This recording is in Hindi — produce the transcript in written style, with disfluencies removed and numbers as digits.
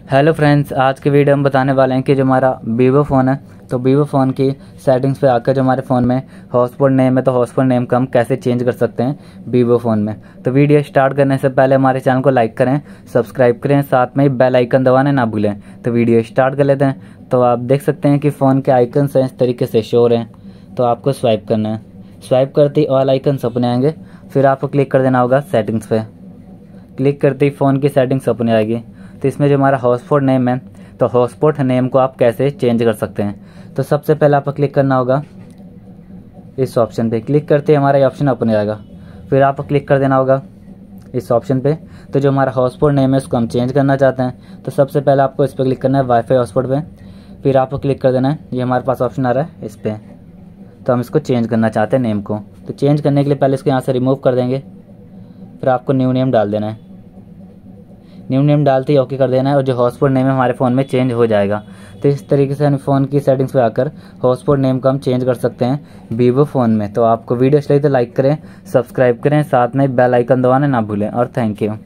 हेलो फ्रेंड्स, आज के वीडियो हम बताने वाले हैं कि जो हमारा वीवो फ़ोन है तो वीवो फ़ोन की सेटिंग्स पे आकर जो हमारे फ़ोन में हॉटस्पॉट नेम है तो हॉटस्पॉट नेम को हम कैसे चेंज कर सकते हैं वीवो फ़ोन में। तो वीडियो स्टार्ट करने से पहले हमारे चैनल को लाइक करें, सब्सक्राइब करें, साथ में ही बेल आइकन दबाना ना भूलें। तो वीडियो स्टार्ट कर लेते हैं। तो आप देख सकते हैं कि फ़ोन के आइकन हैं इस तरीके से शो हो रहे हैं। तो आपको स्वाइप करना है, स्वाइप करते ही ऑल आइकन्स अपने आएंगे। फिर आपको क्लिक कर देना होगा सेटिंग्स पे। क्लिक करते ही फ़ोन की सेटिंग्स अपने आएगी। तो इसमें जो हमारा हॉटस्पॉट नेम है तो हॉटस्पॉट नेम को आप कैसे चेंज कर सकते हैं। तो सबसे पहले आपको क्लिक करना होगा इस ऑप्शन पे। क्लिक करते ही हमारा ये ऑप्शन अपने आएगा। फिर आपको क्लिक कर देना होगा इस ऑप्शन पे। तो जो हमारा हॉटस्पॉट नेम है उसको हम चेंज करना चाहते हैं तो सबसे पहले आपको इस पर क्लिक करना है वाईफाई हॉटस्पॉट पे। फिर आपको क्लिक कर देना है, ये हमारे पास ऑप्शन आ रहा है इस पर। तो हम इसको चेंज करना चाहते हैं नेम को। तो चेंज करने के लिए पहले इसको यहाँ से रिमूव कर देंगे। फिर आपको न्यू नेम डाल देना है। न्यू नेम डालते ही ओके कर देना है और जो हॉटस्पॉट नेम है हमारे फ़ोन में चेंज हो जाएगा। तो इस तरीके से हम फ़ोन की सेटिंग्स पे आकर हॉटस्पॉट नेम को हम चेंज कर सकते हैं वीवो फ़ोन में। तो आपको वीडियो अच्छी लगी तो लाइक करें, सब्सक्राइब करें, साथ में बेल आइकन दबाना ना भूलें और थैंक यू।